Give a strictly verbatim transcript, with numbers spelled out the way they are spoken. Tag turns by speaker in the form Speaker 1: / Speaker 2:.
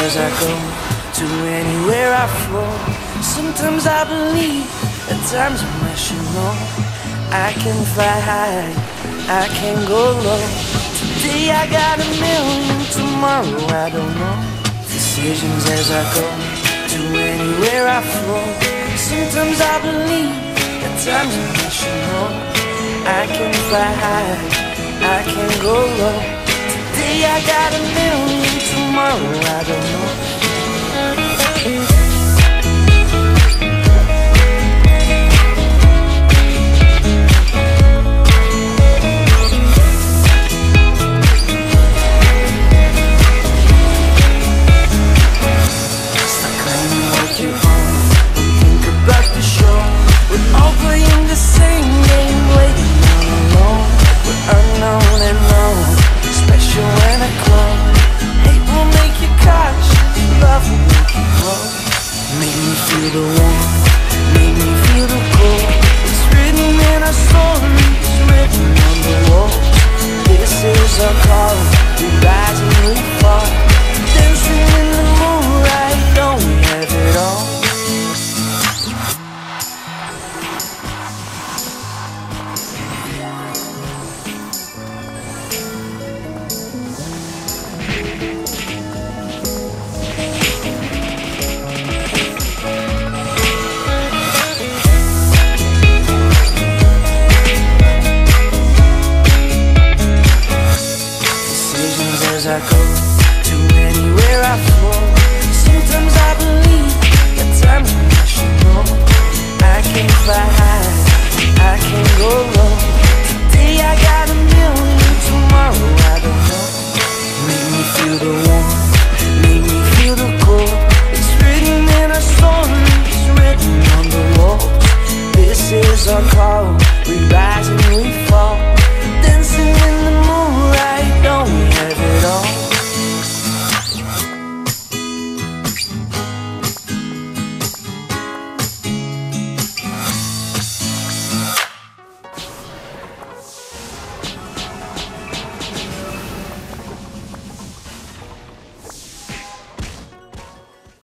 Speaker 1: as I go, to anywhere I flow. Sometimes I believe, at times I wish you know. I can fly high, I can go low. Today I got a million, tomorrow I don't know. Decisions as I go, to anywhere I flow. Sometimes I believe, at times I wish you know. I can fly high, I can go low. Today I got a million, tomorrow